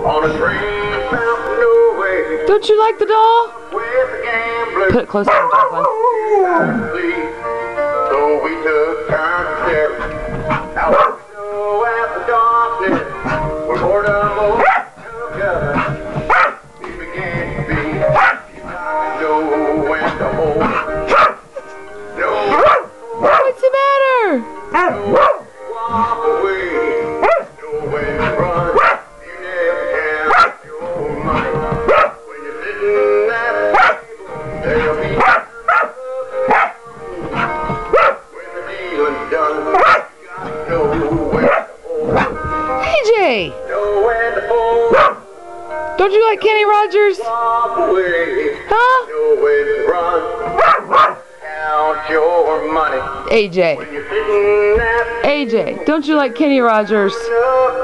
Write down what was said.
Don't you like the doll? Put it closer to the top one. So we took turns staring out the window at the darkness. We're bored of most together. We began to be know when to hold. What's the matter? Walk away. Know when to run. You never count your money. When you're sitting at the table, there'll be when the dealing's done. Know when to hold. AJ! Know when to hold. Don't you like Kenny Rogers? Walk away. Huh? Know when to run. Count your money. AJ. When you're sitting at AJ, don't you like Kenny Rogers? the